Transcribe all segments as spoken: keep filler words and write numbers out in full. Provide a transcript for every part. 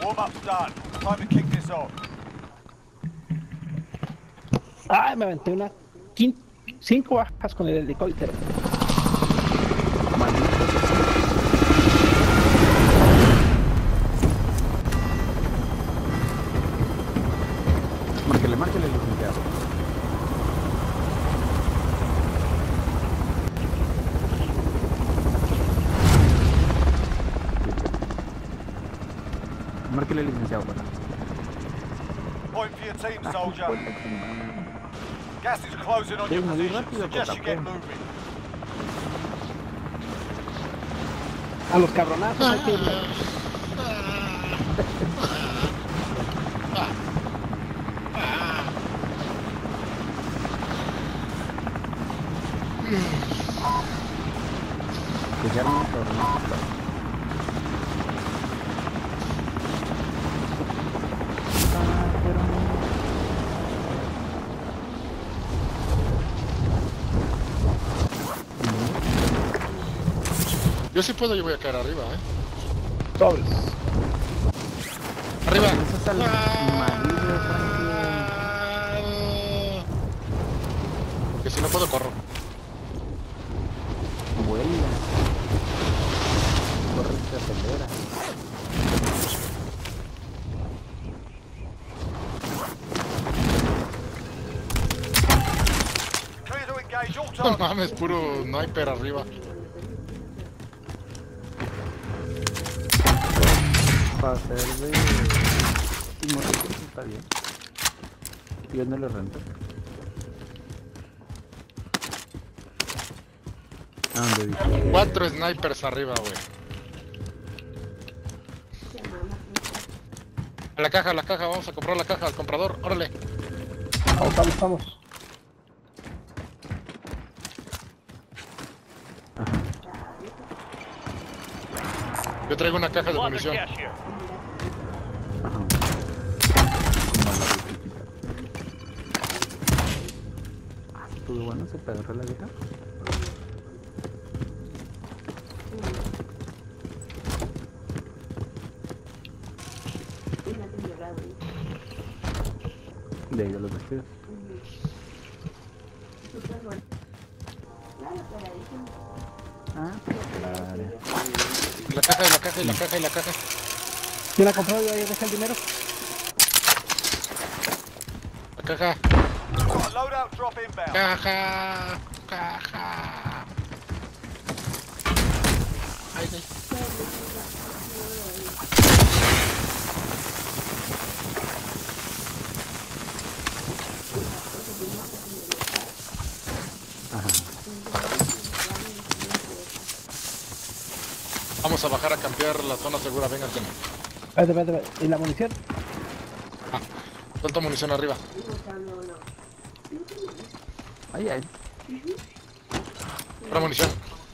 Warm-up's done. Time to kick this off. Ay, me aventé una quin cinco bajas con el helicóptero. Márquele, márquele, licenciado. Márquele, licenciado, para. Point for your team, soldier. Gas is closing on your position. Suggest you get moving. A los cabronazos hay que irle. Que se armen los cabronazos. Yo sí puedo, yo voy a caer arriba, eh. Sobres. Arriba. Eso es el marido, Que si no puedo, corro. vuela. Corre y se acelera. Clear to engage all No targets. mames, puro sniper arriba. Para hacer de... está bien. Yo no le rento. ¿A dónde dice? Cuatro snipers arriba, güey. A la caja, a la caja, vamos a comprar la caja al comprador, órale. Vamos, vamos, vamos. Yo traigo una caja de munición. Ajá. Como la bicicleta. Ah, estuvo bueno, se te agarró la guitarra. De ahí de los vestidos. Ah, claro. La caja y la caja y la caja y la caja. ¿Quién la compró? Ya dejé el dinero. La caja. Loadout drop inbound. Caja. Caja. Ay, ay. Ajá. Vamos a bajar a campear la zona segura, vengan. Vete, vete, vete. ¿Y la munición? Ah, suelta munición arriba. Ay, ay. Otra munición.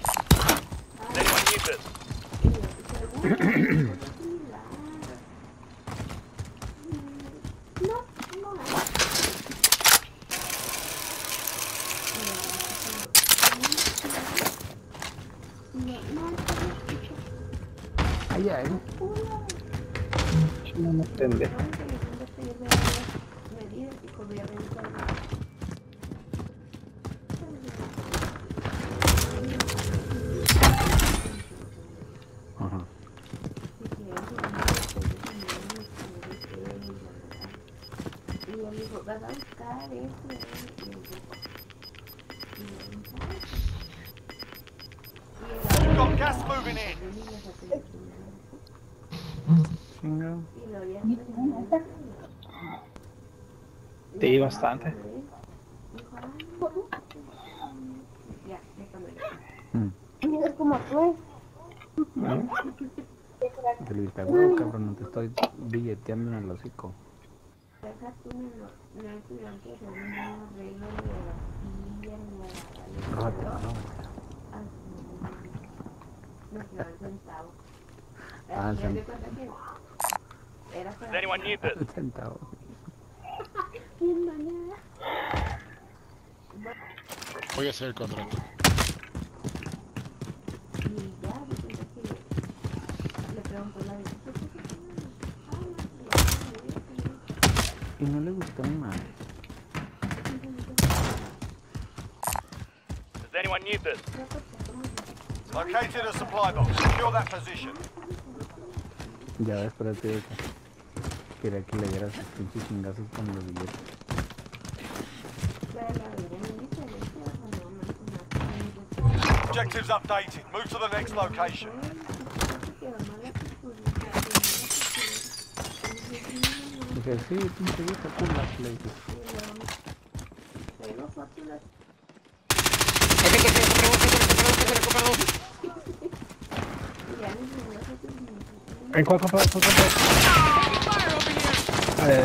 Ay, ay. No me entiende. Ajá. You've got gas moving in. Chinga. Sí, bastante. Mm. Es como tú. Te le diste, huevo, cabrón, no te estoy billeteando en el hocico. Róbate, róbate. Ah, el centavo. Does anyone need this? El centavo. Voy a hacer el contrato. Y no le gustó mi madre. Does anyone need this? Located a supply box. Secure that position. Ya ves, espérate de que quería que le dieras sus pinches chingazos con los billetes. Objectives updated. Move to the next location. Dije, sí, pinche vieja, cool la play. ¿En cuál comprar? ¿Cuál comprar? Eh,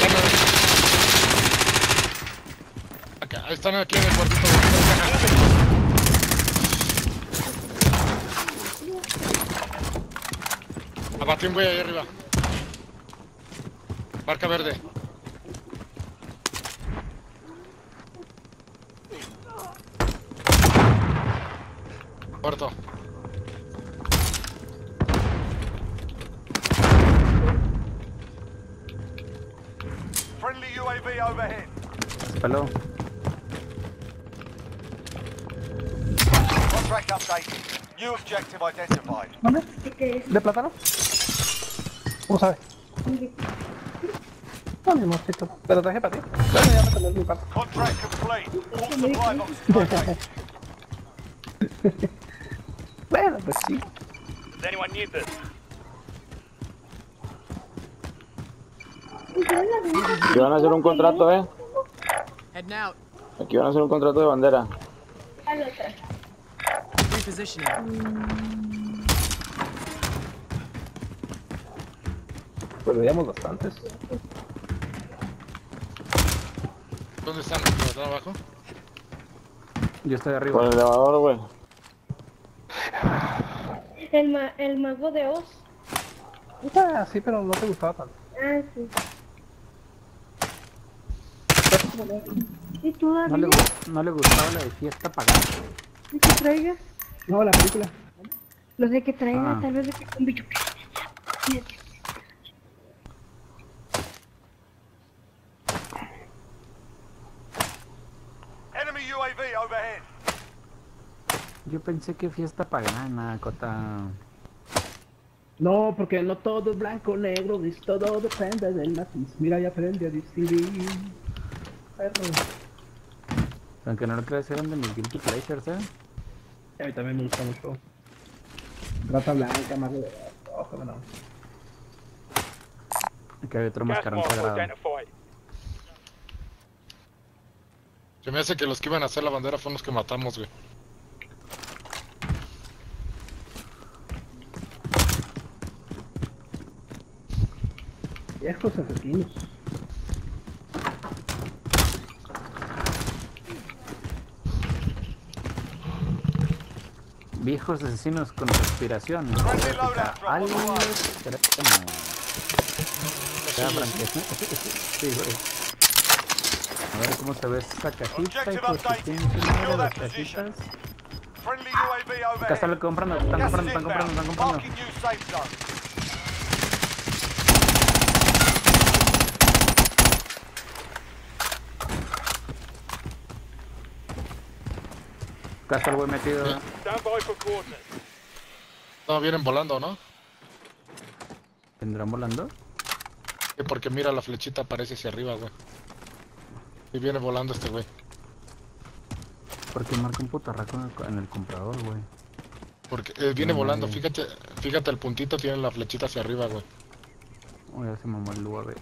Acá, ahí están aquí en el cuartito de abatí un güey ahí arriba. Marca verde. Muerto. Friendly U A V overhead. Se peló. Contract updated. New objective identified. ¿Dónde? ¿De plátano? ¿Cómo sabe? No, mi mosquito. Te lo traje para ti. Bueno, ya me tomé mi parte. Contract complete. All supply boxes located. Bueno, pues sí. Does anyone need this? Aquí van a hacer un contrato, eh. Heading out. Aquí van a hacer un contrato de bandera. Repositioning. Pues veíamos bastantes. ¿Dónde están? ¿Están abajo? Yo estoy arriba. Con el elevador, güey. El, ma el mago de Oz. Ah, sí, pero no te gustaba tanto. Ah, sí. ¿Y tú, No le, David? gu- no le gustaba la de fiesta pagada. ¿De qué traigas? No, la película. Lo de que traigas, Ah. tal vez de que un bicho. Enemy U A V overhead. Yo pensé que fiesta pagana, cota. No, porque no todo es blanco o negro, dis- todo depende del matiz. Mira, ya aprendí a distinguir. Perro. Aunque no lo creas, eran de mis guilty pleasures, eh. A mí también me gusta mucho. Rata blanca, mago de ojo, no. Que hay otro Gas mascarón mark sagrado. identified. Se me hace que los que iban a hacer la bandera fueron los que matamos, güey. Viejos asesinos. Viejos asesinos con respiración. Friendly Erótica loadout drop al on the way. extremo. Ya, Frankie. Sí, güey. A ver cómo se ve esta cajita, Objective hijo de su updated. pinche Secure madre, las that position. cajitas. Friendly U A V Acá están overhead. comprando, están Gas comprando, is están comprando, están inbound. comprando. Marking new safe zone. Acá está el güey metido. Stand by for coordinates. No, vienen volando, ¿no? ¿Vendrán volando? Sí, porque mira, la flechita aparece hacia arriba, güey. Y viene volando este güey. Porque marca un putarraco en el, en el comprador, güey. Porque eh, viene No, volando, madre. fíjate, fíjate el puntito tiene la flechita hacia arriba, güey. Oh, ya se mamó el U A V.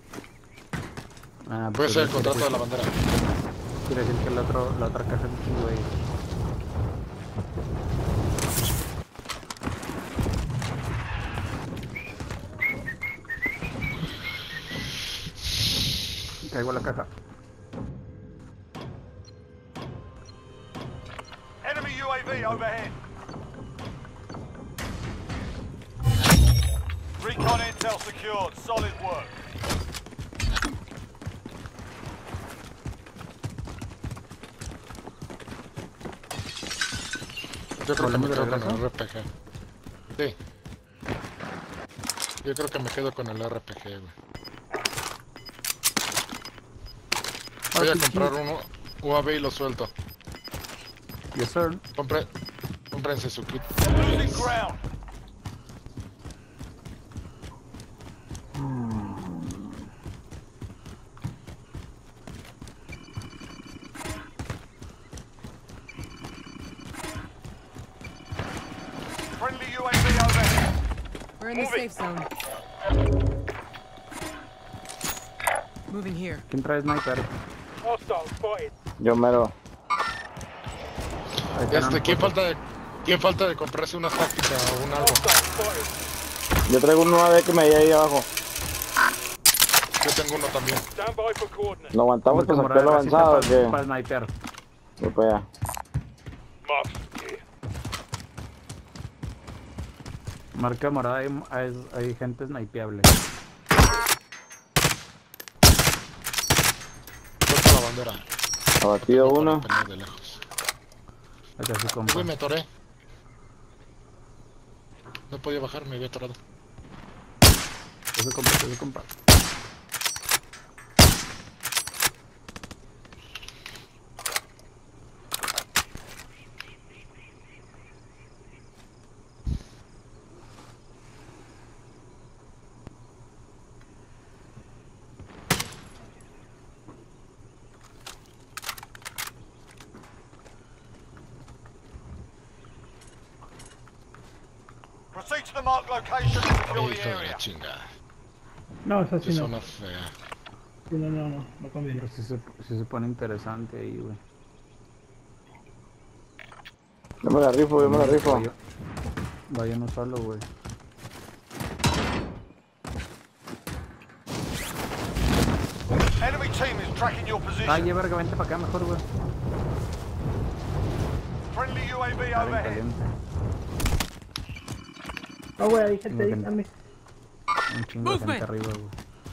Ah, Puede pues ser el quiere contrato de decir- la bandera. Quiere decir que el otro, la otra caja es güey. Caigo la caja. Enemy U A V overhead. Recon intel secured. Solid work. Yo creo que me ¿Volvemos de quedo con regreso? el R P G. Sí. Yo creo que me quedo con el R P G, güey. Voy a comprar uno U A V y lo suelto. Yes, sir. Compre, cómprense su kit. Losing ground. Friendly U A V overhead. We're in the safe zone. Moving here. ¿Quién trae sniper? Hostile spotted. Yo mero. Ahí están Este, unos ¿quién pocos. falta de, quién falta de comprarse una táctica o un algo? Hostile spotted. Yo traigo un U A V que me hay ahí abajo. Yo tengo uno también. Stand by for coordinates. Lo aguantamos Marca para sacar lo morada, racita, avanzado, para, que para sniper. voy para allá. Marks here. Marca morada, hay, hay, hay gente snipeable. Suelta la bandera. Abatido Para uno. pelear de lejos. Acá sí, compa. Uy, me atoré. No podía bajar, me había atorado. Eso compa, eso compa. Proceed to the marked location and secure the Hijo de la area. chingada. No, eso Qué sí no. zona fea. Sí, no, no, no, no conviene. Pero sí se, sí se pone interesante ahí, güey. Yo me la rifo, yo me la rifo. Vaya, vaya no solo, güey. Enemy team is tracking your position. Ay, verga, vente para acá mejor, güey. Friendly U A V Está bien overhead. caliente. Ah, güey, ahí gente, No, que- dígame. Un chingo de gente Movement. arriba, güey.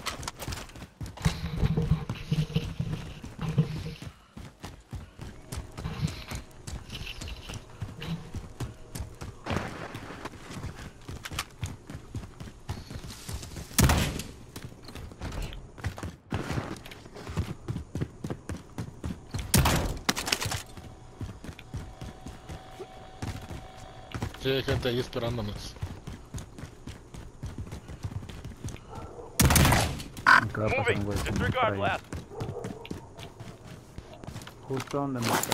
Sí, hay gente ahí esperándonos. Nunca va a pasar Moving. un güey como por Disregard ahí. last. Justo donde me está.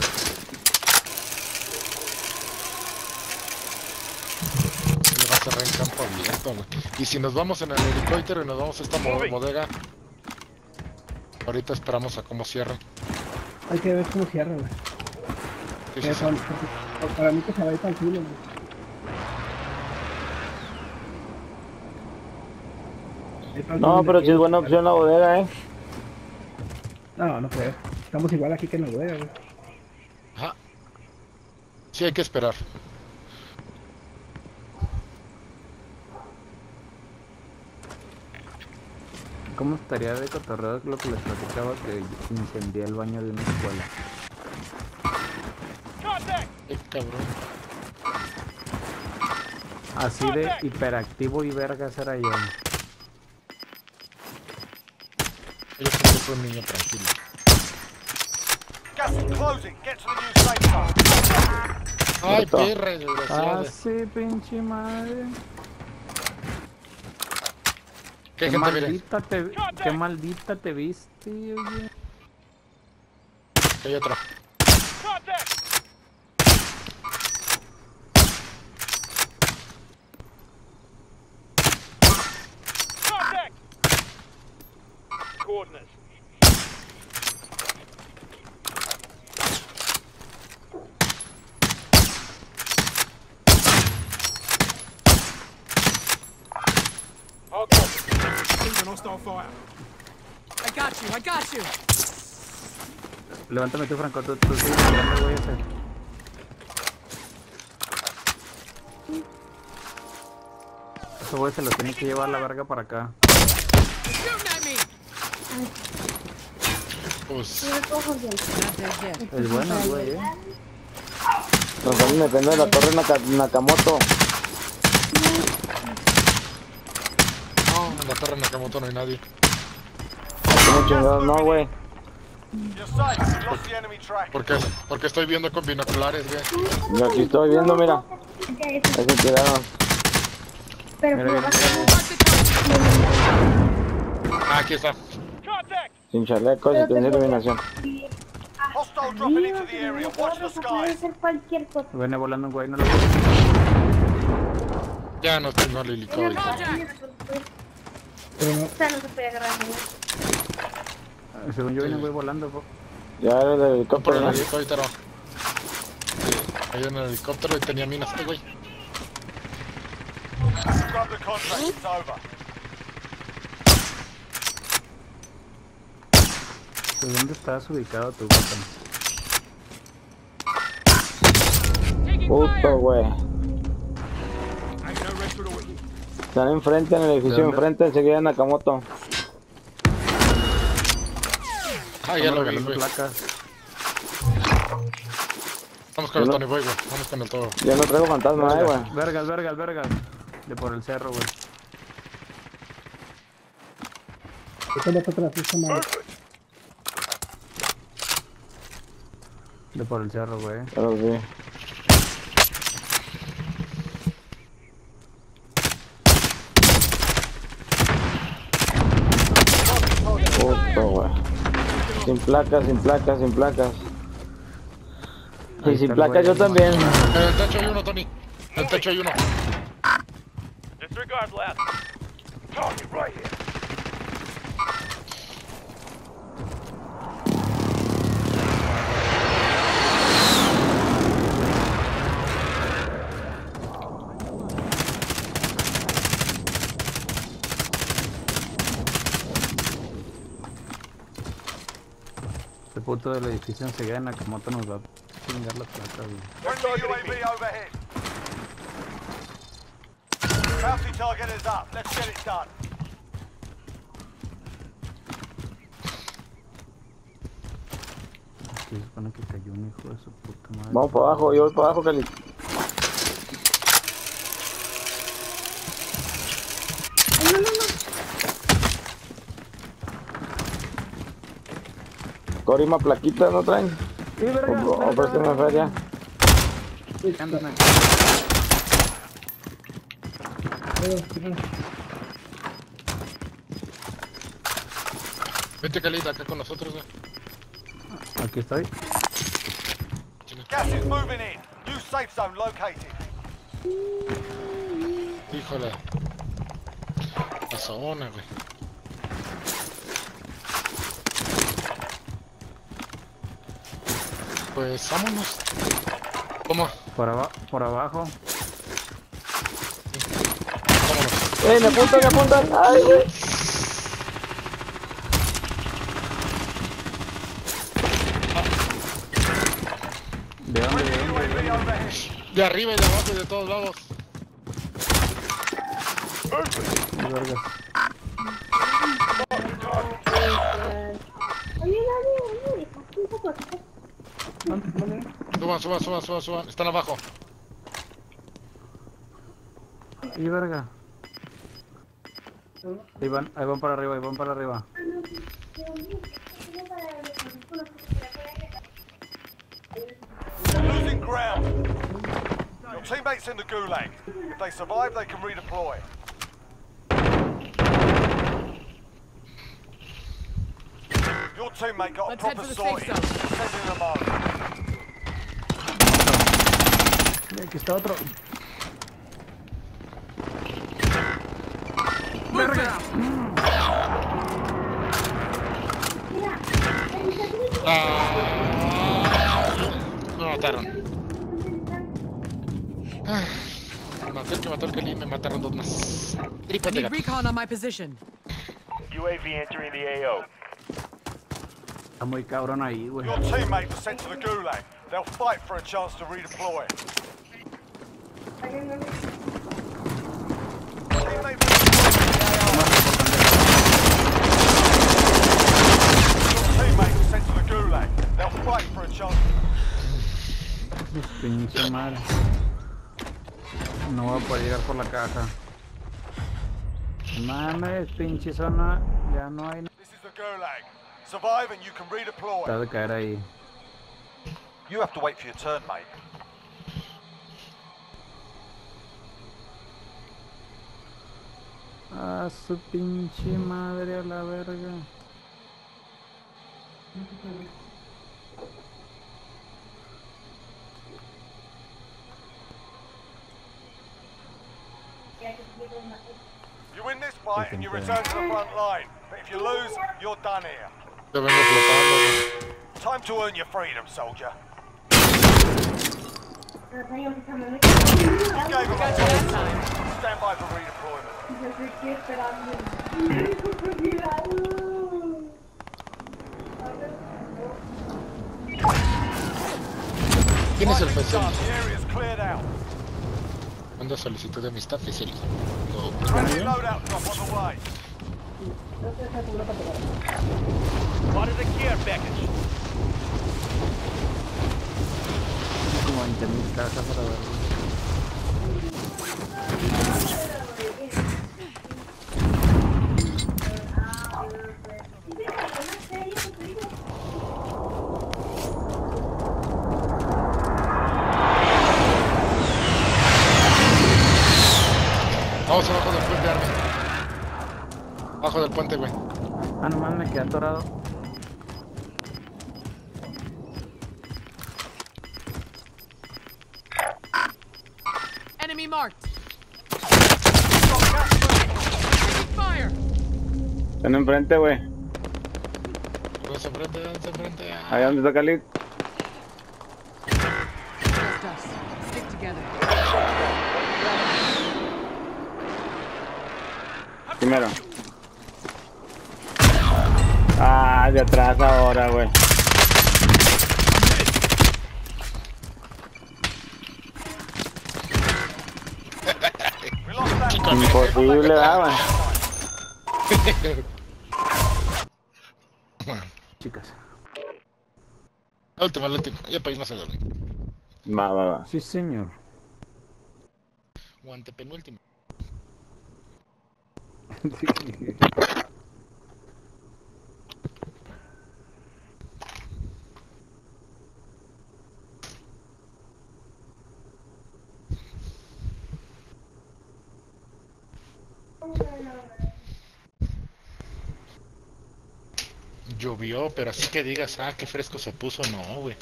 Le va a cerrar en campo abierto, güey. Y si nos vamos en el helicóptero y nos vamos a esta mo- Moving. bodega, ahorita esperamos a cómo cierren. Hay que ver cómo cierra, güey. Sí, Que sí, sí. son- porque- Para mí que se va a ir tranquilo, güey. Ahí para el No, sur pero de si es aquí. buena opción la bodega, eh. No, no creo. Estamos igual aquí que en la bodega, güey. Ajá. Sí, hay que esperar. ¿Cómo estaría de cotorreo lo que les platicaba que incendié el baño de una escuela? Contact! Ay, cabrón. Así de hiperactivo y vergas era yo. Yo siempre fui un niño tranquilo. Gas is closing. Get to the new safe zone. Ay, Muerto. perra, Ah, desgraciada. sí, pinche madre. ¿Qué Qué gente viene? maldita te, qué maldita te viste, oye. Hay otra. Contact! Contact! Coordinates. I'll copy. I got you. I got you. Levántame tú, Franco, tú, tú sigue tirando, güey, ese. Ese güey se lo tiene que llevar a la verga para acá. Shooting at me. Pues, Yo recojo bien. Not dead yet. Es bueno, güey, eh. Nos están metiendo en la torre Naka- Nakamoto. no, en la torre Nakamoto no hay nadie. Como chingados, no, güey. You're safe. You lost the enemy track. Porque, porque estoy viendo con binoculares, güey. Yo aquí estoy viendo, mira. Ahí se tiraron. Pero Mira, por mira, Ah, aquí está. Contact! Sin chalecos y sin iluminación. Hostile dropping into the area. Watch the puede skies. ser cualquier cosa. Viene volando un güey, no lo veo. Ya no tengo el helicóptero. Esta no se puede agarrar. ¿no? Según yo viene un güey volando, po. Ya era el Por helicóptero, el ¿no? helicóptero. Sí, ahí en el helicóptero y tenía minas este güey. Grab the contract. It's over. ¿Dónde estás ubicado tú, botón? Taking Puto, fire! güey. Están enfrente, en el edificio dónde? enfrente, enseguida en Nakamoto. Ah, ya Estamos lo vi, regalando güey. placas. Vamos con el Yo no- Tony Boy, güey. Vamos con el todo. Yo no traigo fantasma, eh, güey. Vergas, vergas, vergas. De por el cerro, güey. Esta va atrás, esta madre. De por el cerro, güey. Pero sí. Puto, güey. Sin placas, sin placas, sin placas. Ahí Y sin está el placas güey. yo también. En el techo hay uno, Tony. En el techo hay uno. Disregard last. Target right here. Este puto del edificio enseguida en Nakamoto nos va a chingar la placa, güey. Friendly U A V overhead. Bounty target is up. Let's get it done. Aquí se supone que cayó un hijo de su puta madre. Vamos para abajo, yo voy para abajo, Cali. Corima plaquitas, ¿no traen? Sí, verga, O, o préstame feria. andan aquí. Vete, Calita, acá con nosotros, güey. Aquí estoy. Gas is moving in. New safe zone located. Híjole. La zona, güey. Pues vámonos. ¿Cómo? Por, aba por abajo. Vámonos. ¡Eh, me apuntan, me apuntan! ¡Ay, güey! ¿De dónde? ¿De Friendly U A dónde? V overhead. De arriba y de abajo y de todos lados. Sí, vergas. Oye, Gaby, oye, aquí un poco. Suban, suban, suban, suban, suban. Están abajo. Y verga. Ahí van, ahí van para arriba, ahí van para arriba. Losing ground. Your teammates in the gulag. If they survive, they can redeploy. Your teammate got a Let's head proper for the safe sortie. zone. Sending them home. Y aquí está otro. Ah, me mataron. Ah, me maté el que mató al Kelly, me mataron dos más. Trípate, Need gato. recon on my position. U A V entering the A O. Está muy cabrón ahí, güey. Your teammates are sent to the gulag. They'll fight for a chance to redeploy. Teammates Your teammates are sent to the gulag. They'll fight for a chance. Pinche madre. No voy a poder llegar por la caja. Mames, pinche zona. Ya no hay. This is the Gulag. Survive and you can redeploy. Trata de caer ahí. You have to wait for your turn, mate. A su pinche madre a la verga. You win this fight and you return to the front line. But if you lose, you're done here. Te vengo flotando, güey. Time to earn your freedom, soldier. Gave him a That time. stand by for redeployment. ¿Quién es el Fighting's especial? done. The area's cleared out. Manda solicitud de amistad, oficial. No, Friendly loadout drop on the way. Spotted a care package. Como veinte mil cajas para ver. vamos abajo del puente, Armin. Abajo del puente, güey. Ah, no mames, me quedé atorado. Enemy marked. Fire. Están enfrente, güey. Vamos enfrente, vamos enfrente. Ahí donde está Cali. Just us. Stick together. Primero. Ah, de atrás ahora, güey. We lost that one. Imposible, daba. Chicas. La última, la última. Ya para irnos a dormir. Va, va, va. Sí, señor. Guante penúltimo. Llovió, pero así que digas, ah, qué fresco se puso, no, güey.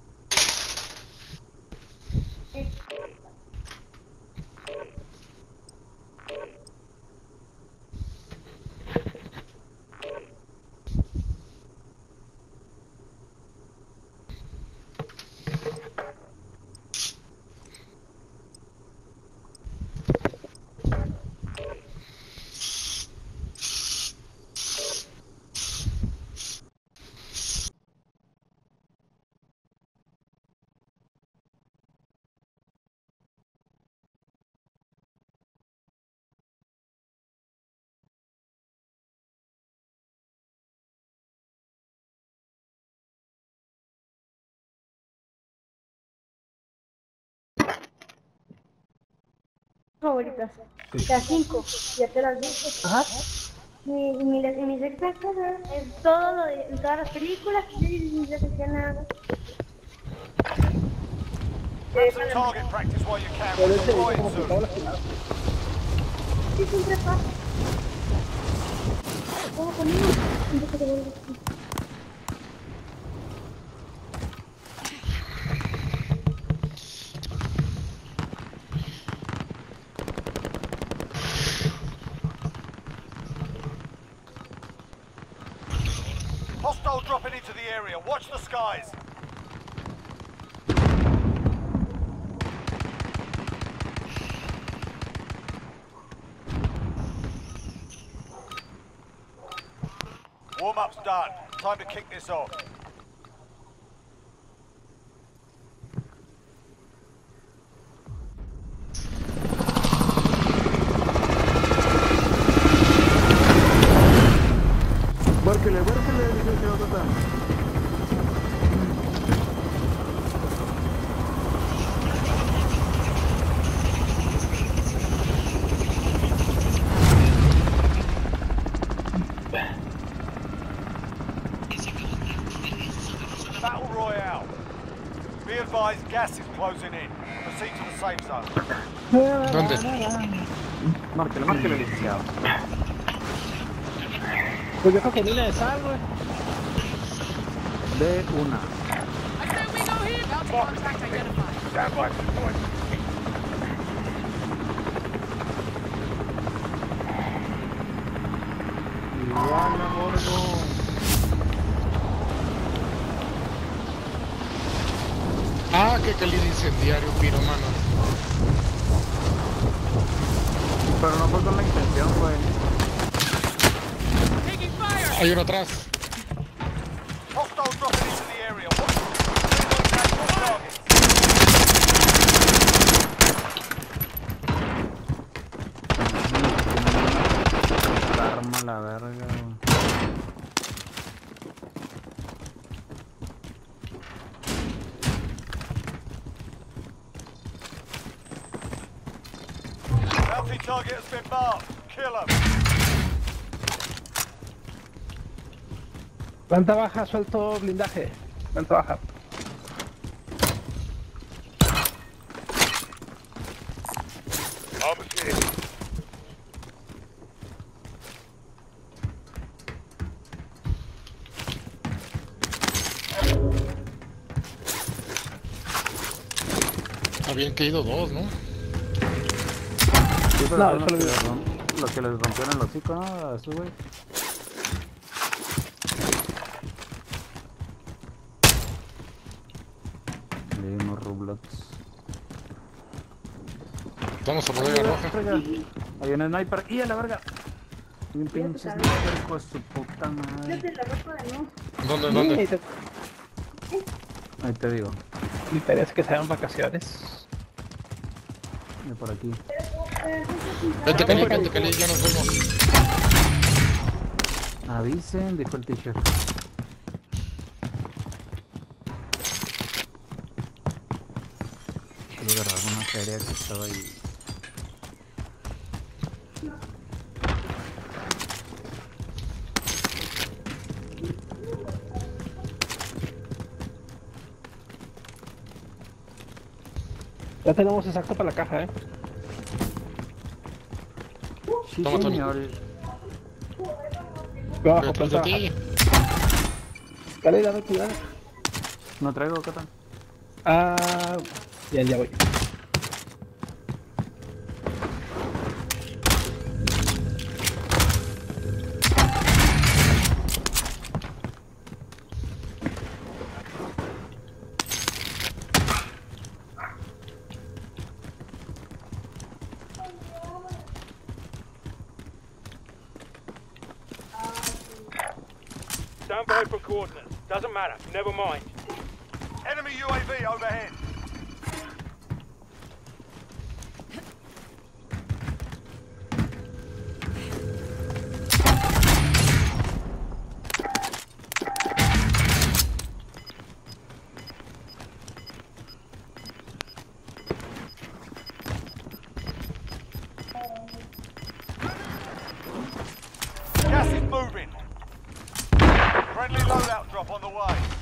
Favoritas. Las cinco, ya te las dije. Ajá. Mi, mi, mis expertas es todo lo de en todas las películas y no decía nada. Grab some target practice while you can. We're deploying soon. Sí, siempre pasa. ¿Cómo ponemos? Hostile dropping into the area. Watch the skies. Warm-up's done. Time to kick this off. Bárquele, bárquele, dice el señor Tata. Battle Royale. Be advised, gas is closing in. Proceed to the safe zone. ¿Dónde? Márquelo, márquelo, licenciado. Pues yo creo que mina de sal, güey. De una. I say we go here. Bounty contact identified. Stand by for point. Igual, gordo. Ah, qué calibre incendiario, piromano. Pero no fue con la intención, güey. Taking fire. Hay uno atrás. Hostile dropping into the area. Watch the target. Arma la verga, güey. Bounty target has been marked. Kill him. Planta baja, suelto blindaje. Planta baja. Armor's here. Habían caído dos, ¿no? Sí, pero No, son los, solo que vi- les romp- los que les rompieron el hocico, ¿no? A esos, güey. Le di unos rublots. Vamos a bodega roja. Hay un sniper. ¡Y a la verga! Y un pinche sniper, hijo de su puta Yo madre. te la ropa de no. ¿Dónde, Ahí dónde? te, Ahí te digo. me parece que sean vacaciones. De por aquí. Vente, Cali, vente, Cali, ya nos fuimos. Avisen, dijo el teacher. Quiero agarrar una feria que estaba ahí. Ya tenemos exacto para la caja, eh. Sí, Toma, Tony. señor. Yo abajo, Detrás planta de baja. ti. Dale, dame cuidado. No traigo, Catan. Ah, bien, ya voy. Stand by for coordinates. Doesn't matter. Never mind. Enemy U A V overhead. Gas is moving. Friendly loadout drop on the way.